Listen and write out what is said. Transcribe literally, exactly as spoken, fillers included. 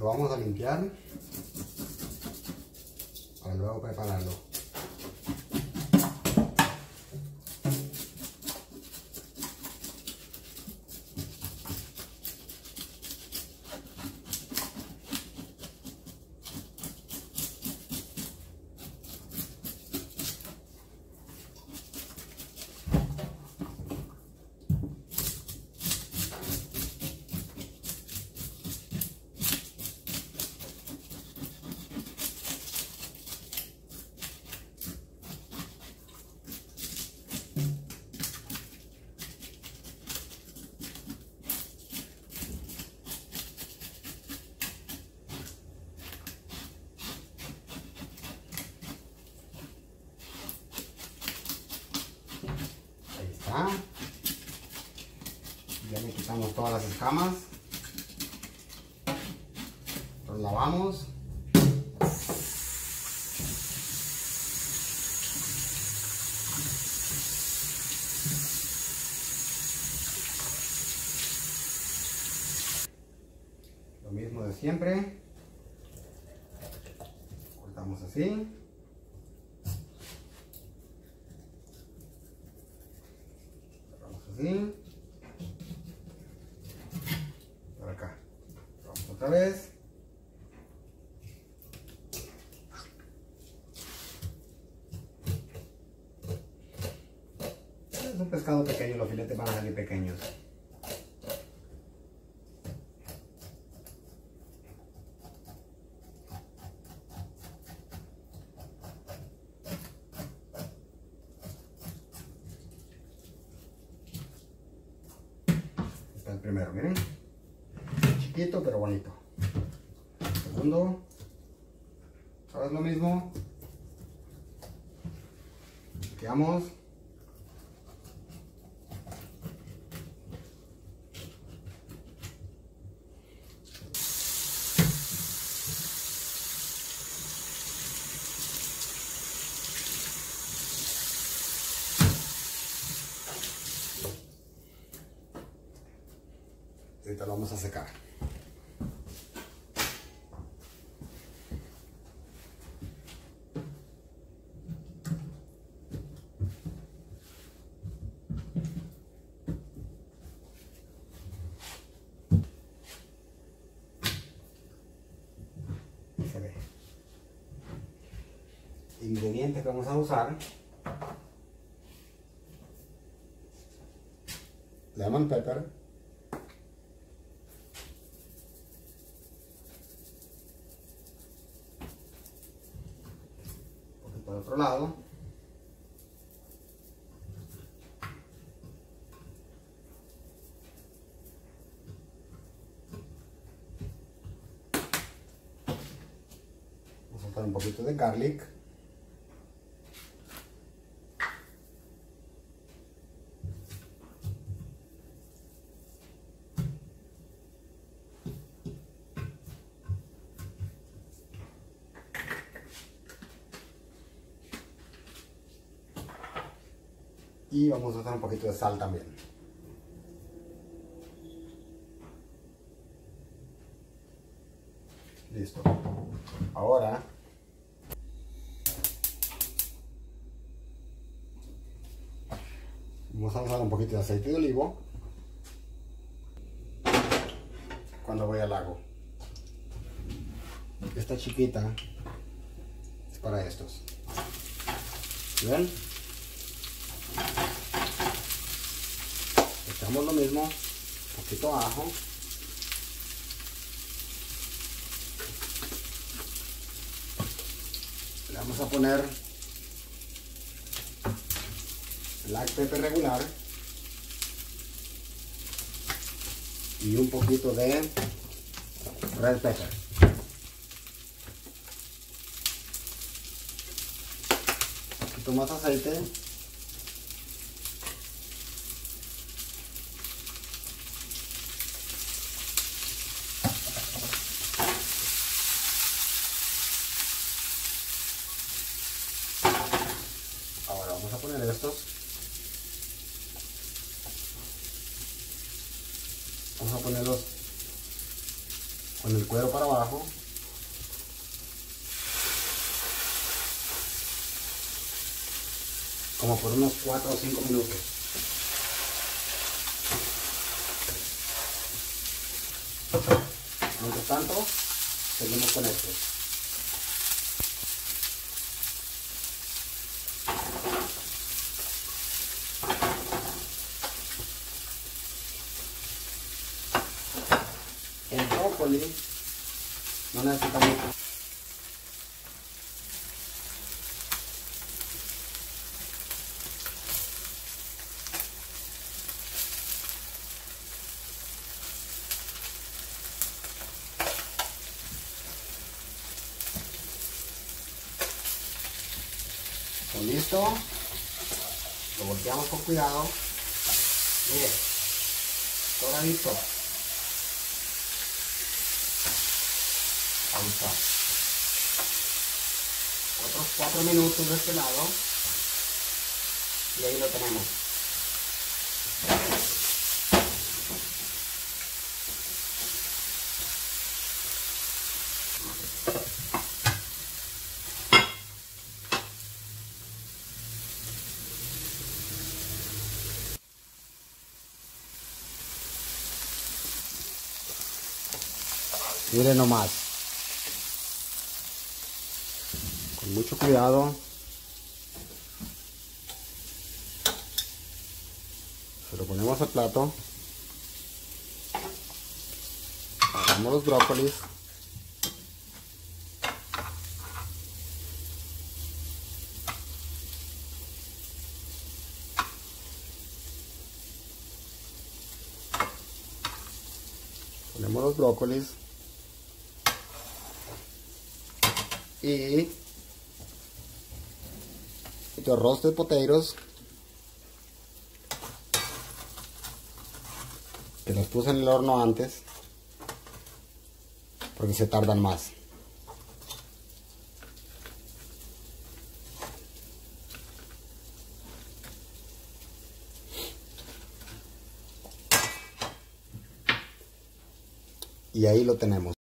Lo vamos a limpiar para luego prepararlo. Ya le quitamos todas las escamas, los lavamos. Lo mismo de siempre, cortamos así. Así. Por acá. Vamos otra vez. Es un pescado pequeño, los filetes van a salir pequeños. El primero, miren, chiquito pero bonito. Segundo, ¿sabes lo mismo? Limpiamos. Ahorita lo vamos a secar. Se ve. Ingredientes que vamos a usar: lemon pepper, por otro lado, vamos a soltar un poquito de garlic, y vamos a usar un poquito de sal también. Listo. Ahora vamos a usar un poquito de aceite de olivo cuando voy al lago. Esta chiquita es para estos. ¿Ven? Echamos lo mismo, un poquito ajo, le vamos a poner black pepper regular y un poquito de red pepper. Un poquito más aceite. Ahora vamos a poner estos. Vamos a ponerlos con el cuero para abajo. Como por unos cuatro o cinco minutos. Mientras tanto, seguimos con esto. El brócoli no necesita mucho. Listo, lo volteamos con cuidado. Mire, doradito. Ahí está. Otros cuatro minutos de este lado y ahí lo tenemos. Miren nomás, con mucho cuidado, se lo ponemos al plato, agarramos los brócolis, ponemos los brócolis y los roasted potatoes que los puse en el horno antes porque se tardan más. Y ahí lo tenemos.